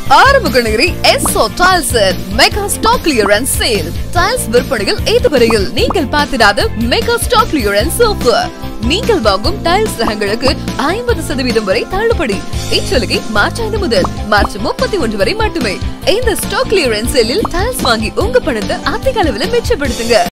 Arumuganeri S O tiles mega stock clearance sale. Tiles விற்பனையில் இதுவரையில் நீங்கள் பார்த்திராத மெகா ஸ்டாக் கிளியரன்ஸ் ஆஃபர். நீங்கள் வாங்கும் டைல்ஸ் ரகங்களுக்கு 50% வரை தள்ளுபடி. இச்சலுகை மார்ச் 5 முதல் மார்ச் 31 வரை மட்டுமே. இந்த ஸ்டாக் கிளியரன்ஸ் சேலில் டைல்ஸ் வாங்கி உங்க பணத்தை அதிக அளவில் மிச்சப்படுத்துங்க.